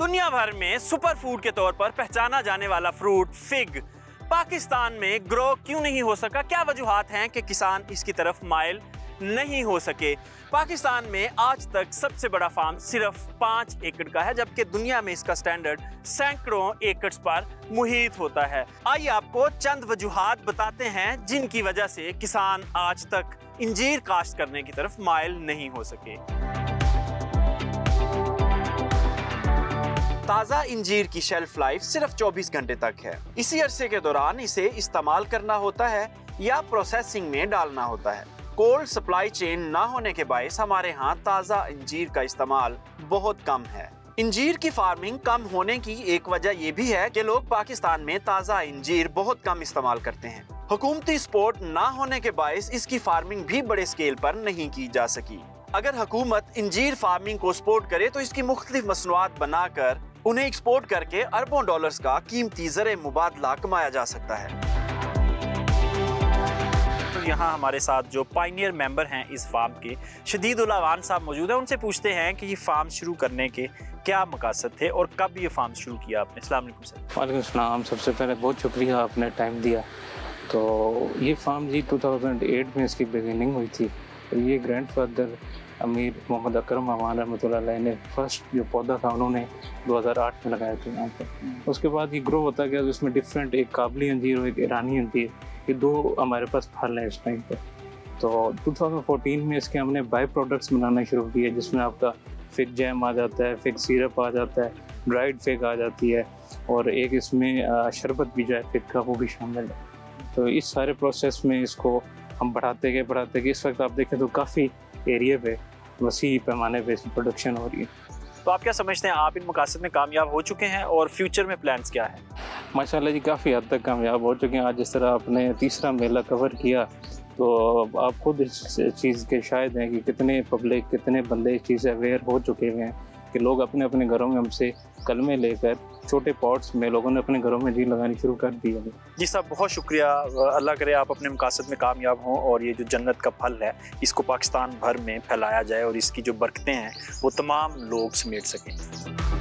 दुनिया भर में सुपर फूड के तौर पर पहचाना जाने वाला फ्रूट फिग पाकिस्तान में ग्रो क्यों नहीं हो सका? क्या वजूहात हैं कि किसान इसकी तरफ माइल नहीं हो सके? पाकिस्तान में आज तक सबसे बड़ा फार्म सिर्फ 5 एकड़ का है, जबकि दुनिया में इसका स्टैंडर्ड सैकड़ों एकड़ पर मुहित होता है। आइए आपको चंद वजूहात बताते हैं जिनकी वजह से किसान आज तक इंजीर काश्त करने की तरफ माइल नहीं हो सके। ताज़ा इंजीर की शेल्फ लाइफ सिर्फ 24 घंटे तक है। इसी अरसे के दौरान इसे इस्तेमाल करना होता है या प्रोसेसिंग में डालना होता है। कोल्ड सप्लाई चेन ना होने के बायस हमारे यहाँ ताज़ा इंजीर का इस्तेमाल बहुत कम है। इंजीर की फार्मिंग कम होने की एक वजह यह भी है कि लोग पाकिस्तान में ताज़ा इंजीर बहुत कम इस्तेमाल करते हैं। हुकूमती सपोर्ट ना होने के बायस इसकी फार्मिंग भी बड़े स्केल पर नहीं की जा सकी। अगर हुकूमत इंजीर फार्मिंग को सपोर्ट करे तो इसकी मुख्तलिफ मसनूआत बनाकर उन्हें एक्सपोर्ट करके अरबों डॉलर्स का कीमती ज़र मुबादला कमाया जा सकता है। तो यहाँ हमारे साथ जो पायनियर मेंबर हैं इस फार्म के, शदीदुल अवान साहब मौजूद हैं। उनसे पूछते हैं कि ये फार्म शुरू करने के क्या मकसद थे और कब ये फार्म शुरू किया आपने। अस्सलाम वालेकुम सर। वालेकुम सलाम। सबसे पहले बहुत शुक्रिया आपने टाइम दिया। तो ये फार्म जी 2008 में इसकी बिगिनिंग हुई थी। ये ग्रैंडफादर अमीर मोहम्मद अकरम अमान रहमतुल्लाह अलैह ने फर्स्ट जो पौधा था उन्होंने 2008 में लगाया था यहाँ पर। उसके बाद ये ग्रो होता गया, तो इसमें डिफरेंट, एक काबली अंजीर और एक ईरानी अंजीर, ये दो हमारे पास फल हैं इस टाइम पर। तो 2014 में इसके हमने बाई प्रोडक्ट्स बनाना शुरू किए, जिसमें आपका फिग जैम आ जाता है, फिग सिरप आ जाता है, ड्राइड फिग आ जाती है, और एक इसमें शरबत भी जो है फिग का वो भी शामिल है। तो इस सारे प्रोसेस में इसको हम बढ़ाते गए। इस वक्त आप देखें तो काफ़ी एरिया पे वसी पैमाने पे प्रोडक्शन हो रही है। तो आप क्या समझते हैं, आप इन मकासद में कामयाब हो चुके हैं और फ्यूचर में प्लान्स क्या है? माशाल्लाह जी काफ़ी हद तक कामयाब हो चुके हैं। आज जिस तरह आपने तीसरा मेला कवर किया, तो आप खुद इस चीज़ के शायद हैं कि कितने पब्लिक, कितने बंदे इस चीज़ से अवेयर हो चुके हुए हैं कि लोग अपने अपने घरों में हमसे कलमे लेकर छोटे पॉट्स में लोगों ने अपने घरों में जी लगानी शुरू कर दी है। जी साहब, बहुत शुक्रिया। अल्लाह करे आप अपने मकासद में कामयाब हों और ये जो जन्नत का फल है इसको पाकिस्तान भर में फैलाया जाए और इसकी जो बरकतें हैं वो तमाम लोग समेट सकें।